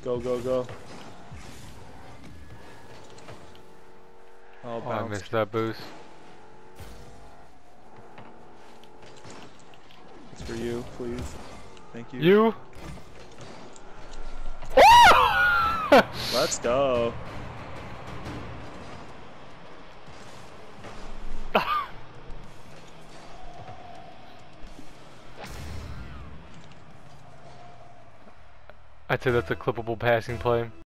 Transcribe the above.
Go, go, go. Oh, Oh, I bounce. missed that boost. It's for you, please. Thank you. You? Let's go. I'd say that's a clippable passing play.